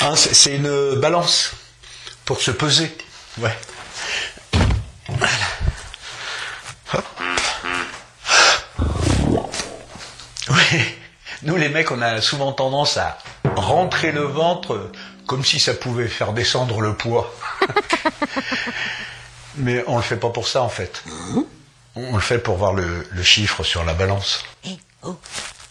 Hein, c'est une balance pour se peser. Ouais. Voilà. Hop. Oui. Nous les mecs, on a souvent tendance à rentrer le ventre comme si ça pouvait faire descendre le poids. Mais on le fait pas pour ça en fait. On le fait pour voir le chiffre sur la balance. Eh, oh.